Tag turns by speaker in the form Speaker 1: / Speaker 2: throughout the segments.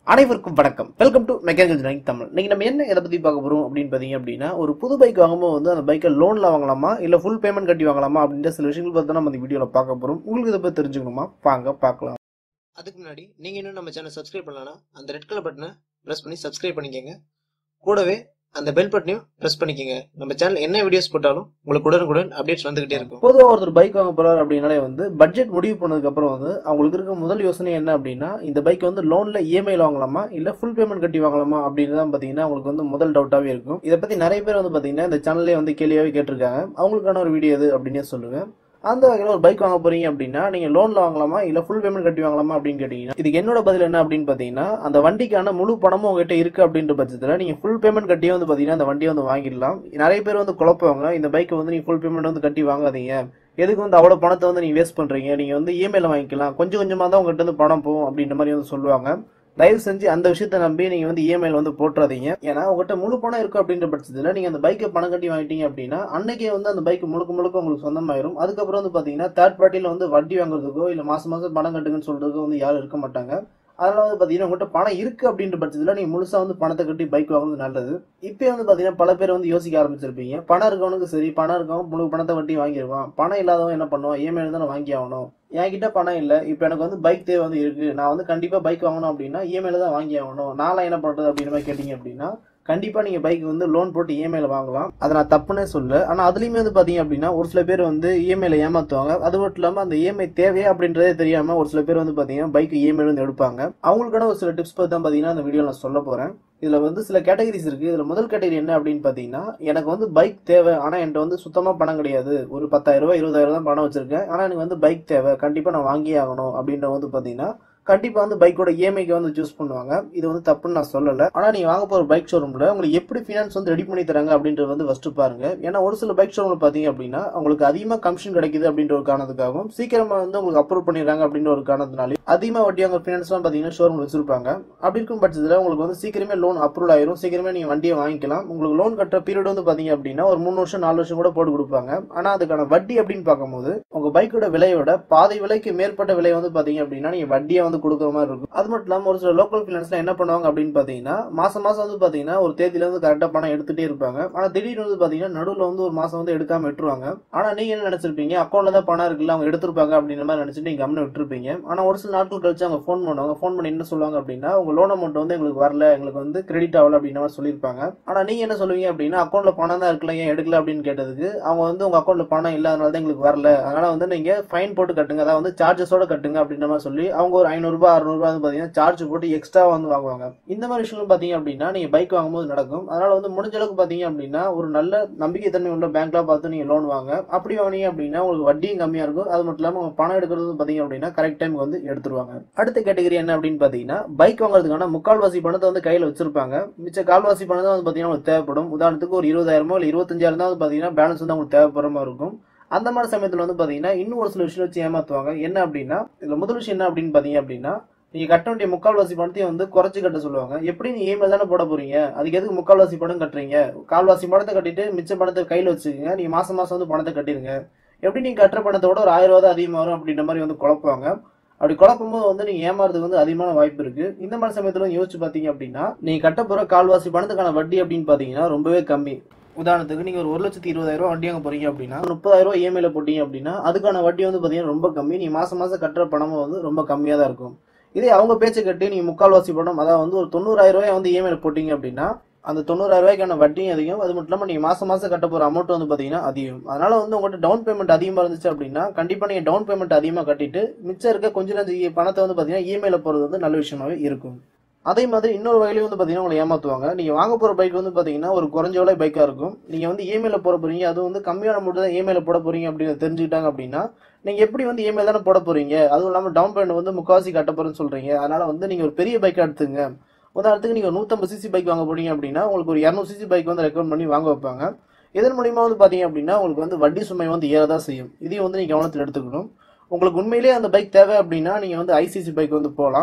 Speaker 1: அனைவருக்கும் வணக்கம். Welcome to mechanical engineering Tamil. இன்னைக்கு நம்ம என்ன இதை பத்தி பார்க்க போறோம் அப்படின்னு பாத்தீங்க அப்படின்னா, ஒரு புது பைக் வாங்கும்போது வந்து அந்த பைக்கை லோன்ல வாங்கலாமா இல்ல ஃபுல் பேமெண்ட் கட்டி வாங்கலாமா அப்படின்ற சில விஷயங்கள் பத்தி நம்ம இந்த வீடியோல பார்க்க போறோம். உங்களுக்கு இதை பத்தி தெரிஞ்சுக்கணுமா? வாங்க பார்க்கலாம். அதுக்கு முன்னாடி நீங்க இன்னும் நம்ம சேனல் சப்ஸ்கிரைப் பண்ணலனா அந்த ரெட் கலர் பட்டனை பிரஸ் பண்ணி சப்ஸ்கிரைப் பண்ணிக்கங்க. கூடவே அந்த பெல் பட்டனையும் பிரஸ் பண்ணிக்கங்க. நம்ம சேனல் என்ன வீடியோஸ் போட்டாலும் உங்களுக்கு உடனுக்குடன் அப்டேட்ஸ் வந்துகிட்டே இருக்கும். பொதுவாக ஒருத்தர் பைக் வாங்க போறாரு அப்படின்னாலே வந்து பட்ஜெட் முடிவு பண்ணதுக்கு அப்புறம் வந்து அவங்களுக்கு இருக்க முதல் யோசனை என்ன அப்படின்னா, இந்த பைக் வந்து லோன்ல இஎம்ஐல வாங்கலாமா இல்ல ஃபுல் பேமெண்ட் கட்டி வாங்கலாமா அப்படின்னு தான் பாத்தீங்கன்னா அவங்களுக்கு வந்து முதல் டவுட்டாவே இருக்கும். இதை பத்தி நிறைய பேர் வந்து பாத்தீங்கன்னா இந்த சேனல்லே வந்து கேள்வியாவே கேட்டிருக்காங்க. அவங்களுக்கான ஒரு வீடியோ எது அப்படின்னே சொல்லுங்க. அந்த வகையில் ஒரு பைக் வாங்க போறீங்க அப்படின்னா நீங்க லோன்ல வாங்கலாமா இல்ல ஃபுல் பேமெண்ட் கட்டி வாங்கலாமா அப்படின்னு கேட்டீங்கன்னா, இதுக்கு என்னோட பதில் என்ன அப்படின்னு பாத்தீங்கன்னா, அந்த வண்டிக்கான முழு பணமும் உங்ககிட்ட இருக்கு அப்படின்ற பட்சத்துல நீங்க ஃபுல் பேமெண்ட் கட்டியே வந்து பாத்தீங்கன்னா அந்த வண்டியை வந்து வாங்கிடலாம். நிறைய பேர் வந்து குழப்பவாங்க, இந்த பைக்கை வந்து நீங்க ஃபுல் பேமெண்ட் வந்து கட்டி வாங்காதீங்க, எதுக்கு வந்து அவ்வளவு பணத்தை வந்து நீங்க வேஸ்ட் பண்றீங்க, நீங்க வந்து இஎம்ஐல வாங்கிக்கலாம், கொஞ்சம் கொஞ்சமா தான் உங்ககிட்ட வந்து பணம் போகும் அப்படின்ற மாதிரி வந்து சொல்லுவாங்க. தயவு செஞ்சு அந்த விஷயத்தை நம்பி நீங்க வந்து இஎம்ஐல வந்து போட்டுறாதீங்க. ஏன்னா உங்ககிட்ட முழு பணம் இருக்கு அப்படின்ற பட்சத்துல நீங்க அந்த பைக்கை பணம் கட்டி வாங்கிட்டீங்க அப்படின்னா அன்னைக்கே வந்து அந்த பைக் முழுக்க முழுக்க உங்களுக்கு சொந்தமாயிரும். அதுக்கப்புறம் வந்து பாத்தீங்கன்னா தேர்ட் பார்ட்டில வந்து வட்டி வாங்குறதுக்கோ இல்ல மாசம் மாசம் பணம் கட்டுங்கன்னு சொல்றதுக்கோ வந்து யாரும் இருக்க மாட்டாங்க. அதனால வந்து பாத்தீங்கன்னா உங்கள்கிட்ட பணம் இருக்கு அப்படின்ற பட்சத்துல நீங்க முழுசா வந்து பணத்தை கட்டி பைக் வாங்குறது நல்லது. இப்ப வந்து பாத்தீங்கன்னா பல பேர் வந்து யோசிக்க ஆரம்பிச்சிருப்பீங்க, பணம் இருக்கவனுக்கு சரி, பணம் இருக்கவன் முழு பணத்தை வட்டி வாங்கிடுவான், பணம் இல்லாதவன் என்ன பண்ணுவான், இஎம்ஐ தானே வாங்கி ஆகணும், என்கிட்ட பணம் இல்ல, இப்ப எனக்கு வந்து பைக் தேவை வந்து இருக்கு, நான் வந்து கண்டிப்பா பைக் வாங்கணும் அப்படின்னா இஎம்ஐல தான் வாங்கி ஆகணும், நான்லாம் என்ன பண்றது அப்படின்ற மாதிரி கேட்டீங்க அப்படின்னா, கண்டிப்பா நீங்க பைக் வந்து லோன் போட்டு இஎம்ஐல வாங்கலாம். அதை நான் தப்புனே சொல்ல. ஆனா அதுலயுமே வந்து பாத்தீங்க அப்படின்னா ஒரு சில பேர் வந்து இஎம்ஐல ஏமாத்துவாங்க. அது மட்டும் இல்லாம அந்த இஎம்ஐ தேவையா அப்படின்றதே தெரியாம ஒரு சில பேர் வந்து பாத்தீங்கன்னா பைக் இஎம்ஐ வந்து எடுப்பாங்க. அவங்களுக்கான ஒரு சில டிப்ஸ் பத்தி தான் பாத்தீங்கன்னா இந்த வீடியோ நான் சொல்ல போறேன். இதுல வந்து சில கேட்டகரிஸ் இருக்கு. இதுல முதல் கேட்டகரி என்ன அப்படின்னு பாத்தீங்கன்னா, எனக்கு வந்து பைக் தேவை ஆனா என்கிட்ட வந்து சுத்தமா பணம் கிடையாது, ஒரு 10,000 ரூபாய் 20,000 தான் பணம் வச்சிருக்கேன், ஆனா எனக்கு வந்து பைக் தேவை, கண்டிப்பா நான் வாங்கியே ஆகணும் அப்படின்ற வந்து பாத்தீங்கன்னா கண்டிப்பா வந்து பைக்கோட இஎம்ஐக்கு வந்து சூஸ் பண்ணுவாங்க. இது வந்து தப்புன்னு நான் சொல்லல. ஆனா நீங்க வாங்க போற பைக் ஷோரூம்ல உங்களுக்கு எப்படி ஃபினான்ஸ் வந்து ரெடி பண்ணி தராங்க அப்படின்றது வந்து ஃபர்ஸ்ட் பாருங்க. ஏன்னா ஒரு சில பைக் ஷோரூம்ல பாத்தீங்க அப்படின்னா உங்களுக்கு அதிகமா கமிஷன் கிடைக்குது அப்படின்ற ஒரு காரணத்துக்காகவும் சீக்கிரமா வந்து உங்களுக்கு அப்ரூவ் பண்ணிடுறாங்க அப்படின்ற ஒரு காரணத்தினாலே அதிகமா வட்டி வாங்க ஃபினான்ஸ் எல்லாம் பாத்தீங்கன்னா ஷோரூம் வச்சிருப்பாங்க. அப்படி இருக்கும் பட்சத்துல உங்களுக்கு வந்து சீக்கிரமே லோன் அப்ரூவ் ஆயிரும், சீக்கிரமே நீங்க வண்டியை வாங்கிக்கலாம். உங்களுக்கு லோன் கட்டுற பீரியட் வந்து பாத்தீங்க அப்படின்னா ஒரு 3 வருஷம் 4 வருஷம் கூட போட்டு கொடுப்பாங்க. ஆனா அதுக்கான வட்டி அப்படின்னு பார்க்கும்போது உங்க பைக்கோட விலையோட பாதி விலைக்கு மேற்பட்ட விலை வந்து பாத்தீங்க அப்படின்னா நீங்க வட்டியை வந்து கொடுக்குற மாதிரி இருக்கும். அது மட்டும் இல்லாம ஒரு சில லோக்கல் பினான்ஸ்ல என்ன பண்ணுவாங்க அப்படின்னு பாத்தீங்கன்னா, மாசம் மாசம் வந்து பாத்தீங்கன்னா ஒரு தேதியில இருந்து கரெக்டா பணம் எடுத்துட்டே இருப்பாங்க. ஆனா திடீர்னு வந்து பாத்தீங்கன்னா நடுவுல வந்து ஒரு மாசம் வந்து எடுக்காம விட்டுருவாங்க. ஆனா நீங்க என்ன நினைச்சிருப்பீங்க, அக்கௌண்ட்ல தான் பணம் இருக்குல்ல, அவங்க எடுத்திருப்பாங்க அப்படின்ற மாதிரி நினைச்சிட்டு நீங்க கம்முன்னு விட்டுருப்பீங்க. ஆனா ஒரு சில நாட்கள் கழிச்சு அவங்க ஃபோன் பண்ணுவாங்க. ஃபோன் பண்ணி என்ன சொல்லுவாங்க அப்படின்னா, உங்க லோன் அமௌண்ட் வந்து எங்களுக்கு வரல, எங்களுக்கு வந்து கிரெடிட் ஆகல அப்படின்ற மாதிரி சொல்லியிருப்பாங்க. ஆனா நீங்க என்ன சொல்லுவீங்க அப்படின்னா, அக்கௌண்ட்ல பணம் தான் இருக்குல்ல, ஏன் எடுக்கல அப்படின்னு கேட்டதுக்கு அவங்க வந்து உங்க அக்கௌண்ட்ல பணம் இல்லாதனால தான் எங்களுக்கு வரல, அதனால வந்து நீங்க ஃபைன் போட்டு கட்டுங்க, அதாவது வந்து சார்ஜஸோட கட்டுங்க அப்படின்ற மாதிரி சொல்லி அவங்க ஒரு 500 ரூபாய் 600 ரூபாய் வந்து பாத்தீங்கன்னா சார்ஜ் போட்டு எக்ஸ்ட்ரா வந்து வாங்குவாங்க. இந்த மாதிரி விஷயம் பாத்தீங்க அப்படின்னா நீங்க பைக் வாங்கும்போது நடக்கும். அதனால வந்து முடிஞ்ச அளவுக்கு பாத்தீங்க அப்படின்னா ஒரு நல்ல நம்பிக்கை தன்மை உள்ள பேங்க்ல பார்த்து நீங்க லோன் வாங்க. அப்படி வாங்கினீங்க அப்படின்னா உங்களுக்கு வட்டியும் கம்மியா இருக்கும். அது மட்டும் இல்லாம பணம் எடுக்கிறது பாத்தீங்க அப்படின்னா கரெக்ட் டைம் வந்து எடுத்துருவாங்க. அடுத்த கேட்டகரி என்ன அப்படின்னு பாத்தீங்கன்னா, பைக் வாங்குறதுக்கான முக்கால்வாசி பணத்தை வந்து கையில வச்சிருப்பாங்க, மிச்ச கால்வாசி பணம் தான் வந்து பாத்தீங்கன்னா உங்களுக்கு தேவைப்படும். உதாரணத்துக்கு ஒரு 20,000 இல்ல 25,000 தான் வந்து பாத்தீங்கன்னா பேலன்ஸ் வந்து உங்களுக்கு தேவைப்படுற மாதிரி இருக்கும். அந்த மாதிரி சமயத்துல வந்து பாத்தீங்கன்னா இன்னும் ஒரு சில விஷயம் வச்சு ஏமாத்துவாங்க. என்ன அப்படின்னா, இதுல முதல் விஷயம் என்ன அப்படின்னு பாத்தீங்க அப்படின்னா, நீங்க கட்ட வேண்டிய முக்கால்வாசி பணத்தையும் வந்து குறைச்சு கட்ட சொல்லுவாங்க. எப்படி நீங்க இஎம்ஐ தானே போட போறீங்க, அதுக்கு எதுக்கு முக்கால்வாசி பணம் கட்டுறீங்க, கால்வாசி பணத்தை கட்டிட்டு மிச்ச பணத்தை கையில வச்சுக்கோங்க, நீங்க மாசம் மாசம் வந்து பணத்தை கட்டிருங்க, எப்படி நீங்க கட்டுற பணத்தோட ஒரு 1000 ரூபாய் தான் அதிகமா வரும் அப்படின்ற மாதிரி வந்து குழப்புவாங்க. அப்படி குழப்பும் போது வந்து நீங்க ஏமாறதுக்கு வந்து அதிகமான வாய்ப்பு இருக்கு. இந்த மாதிரி சமயத்துல யோசிச்சு பாத்தீங்க அப்படின்னா நீங்க கட்ட போற கால்வாசி பணத்துக்கான வட்டி அப்படின்னு பாத்தீங்கன்னா ரொம்பவே கம்மி. உதாரணத்துக்கு நீங்க ஒரு 1,20,000 ரூபாய் வண்டி வாங்க போறீங்க அப்படின்னா 30,000 ரூபாய் இஎம்ஐல போட்டீங்க அப்படின்னா அதுக்கான வட்டி வந்து பாத்தீங்கன்னா ரொம்ப கம்மி. நீங்க மாசம் மாசம் கட்டுற பணமும் வந்து ரொம்ப கம்மியா தான் இருக்கும். இதே அவங்க பேச்சை கட்டி நீங்க முக்கால்வாசி பணம், அதாவது வந்து ஒரு 90,000 ரூபாய் வந்து இஎம்ஐல போட்டீங்க அப்படின்னா அந்த 90,000 ரூபாய்க்கான வட்டியும் அதிகம். அது மட்டும் இல்லாம நீங்க மாசம் மாசம் கட்ட போற அமௌண்ட் வந்து பாத்தீங்கன்னா அதிகம். அதனால வந்து உங்கள்கிட்ட டவுன் பேமெண்ட் அதிகமா இருந்துச்சு அப்படின்னா கண்டிப்பா நீங்க டவுன் பேமெண்ட் அதிகமா கட்டிட்டு மிச்சம் இருக்க கொஞ்சம் நஞ்சு பணத்தை வந்து பாத்தீங்கன்னா இஎம்ஐல போறது வந்து நல்ல விஷயமாவே இருக்கும். அதே மாதிரி இன்னொரு வகையில வந்து பாத்தீங்கன்னா உங்களை ஏமாத்துவாங்க. நீங்க வாங்க போற பைக் வந்து பாத்தீங்கன்னா ஒரு குறைஞ்ச விலை பைக்கா இருக்கும். நீங்க வந்து இஎம்ஐல போட போறீங்க, அது வந்து கம்மியான அமௌண்ட் தான் இஎம்ஐல போட போறீங்க அப்படின்னு தெரிஞ்சுக்கிட்டாங்க அப்படின்னா நீங்க எப்படி வந்து இஎம்ஐ தானே போட போறீங்க, அதுவும் இல்லாம டவுன் பேமெண்ட் வந்து முக்காவாசி கட்ட போறேன்னு சொல்றீங்க, அதனால வந்து நீங்க ஒரு பெரிய பைக்கா எடுத்துங்க. உதாரணத்துக்கு நீங்க 150 சிசி பைக் வாங்க போறீங்க அப்படின்னா உங்களுக்கு ஒரு 200 சிசி பைக் வந்து ரெக்கமெண்ட் பண்ணி வாங்க வைப்பாங்க. இதன் மூலியமா வந்து பாத்தீங்க அப்படின்னா உங்களுக்கு வந்து வட்டி சுமை வந்து ஏறதான் செய்யும். இதையும் வந்து நீங்க கவனத்தில் எடுத்துக்கணும். உங்களுக்கு உண்மையிலேயே அந்த பைக் தேவை அப்படின்னா நீங்க வந்து ஐசிசி பைக் வந்து போகலாம்.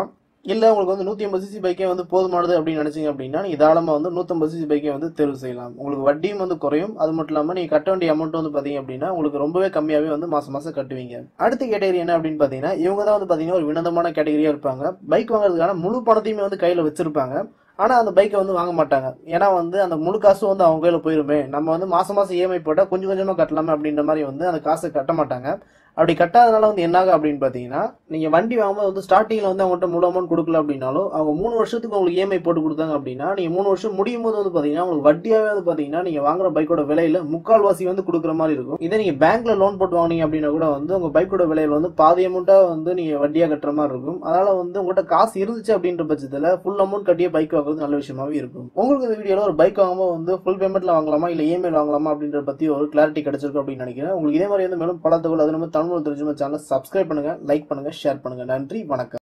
Speaker 1: இல்லை உங்களுக்கு வந்து 150cc பைக்கே வந்து போதுமானது அப்படின்னு நினைச்சீங்க அப்படின்னா நீங்கள் தாராளமாக வந்து 150cc பைக்கே வந்து தேர்வு செய்யலாம். உங்களுக்கு வட்டியும் வந்து குறையும். அது மட்டும் இல்லாமல் நீங்கள் கட்ட வேண்டிய அமௌண்ட் வந்து பார்த்தீங்க அப்படின்னா உங்களுக்கு ரொம்பவே கம்மியாகவே வந்து மாதம் மாதம் கட்டுவீங்க. அடுத்த கேட்டகரி என்ன அப்படின்னு பார்த்தீங்கன்னா இவங்க தான் வந்து பார்த்தீங்கன்னா ஒரு வினோதமான கேட்டகரியாக இருப்பாங்க. பைக் வாங்குறதுக்கான முழு பணத்தையுமே வந்து கையில் வச்சிருப்பாங்க. ஆனால் அந்த பைக்கை வந்து வாங்க மாட்டாங்க. ஏன்னா வந்து அந்த முழு காசும் வந்து அவங்க கையில் போயிருமே, நம்ம வந்து மாதம் மாதம் இஎம்ஐ போட்டால் கொஞ்சம் கொஞ்சமாக கட்டலாமே அப்படின்ற மாதிரி வந்து அந்த காசை கட்ட மாட்டாங்க. அப்படி கட்டாதனால வந்து என்னாகும் அப்படின்னு பார்த்தீங்கன்னா நீங்கள் வண்டி வாங்கும்போது வந்து ஸ்டார்டிங்கில் வந்து அவங்கள்ட்ட முழு அமௌண்ட் கொடுக்கல அப்படின்னாலும் அவங்க 3 வருஷத்துக்கு உங்களுக்கு இஎம்ஐ போட்டு கொடுத்தாங்க அப்படின்னா நீங்கள் 3 வருஷம் முடியும் போது வந்து பார்த்தீங்கன்னா உங்களுக்கு வட்டியாகவே வந்து பார்த்தீங்கன்னா நீங்கள் வாங்குற பைக்கோட விலையில முக்கால்வாசி வந்து கொடுக்குற மாதிரி இருக்கும். இதே நீங்கள் பேங்க்ல லோன் போட்டு வாங்கினீங்க அப்படின்னா கூட வந்து உங்கள் பைக்கோட விலையில வந்து பாதி அமௌண்ட்டாக வந்து நீங்கள் வட்டியாக கட்டுற மாதிரி இருக்கும். அதனால வந்து உங்கள்கிட்ட காசு இருந்துச்சு அப்படின்ற பட்சத்தில் ஃபுல் அமௌண்ட் கட்டியே பைக் வாங்குறது நல்ல விஷயமாவே இருக்கும். உங்களுக்கு இந்த வீடியோவில் ஒரு பைக் வாங்கும்போது வந்து ஃபுல் பேமெண்ட்ல வாங்கலாமா இல்லை இஎம்ஐ வாங்கலாமா அப்படின்றத பற்றி ஒரு கிளாரிட்டி கிடைச்சிருக்கும் அப்படின்னு நினைக்கிறேன். உங்களுக்கு இதே மாதிரி வந்து மேலும் பல தகவல் அது நம்ம தமிழ் தெரிஞ்சுமா சேனல் சப்ஸ்கிரைப் பண்ணுங்க, லைக் பண்ணுங்க, ஷேர் பண்ணுங்க. நன்றி, வணக்கம்.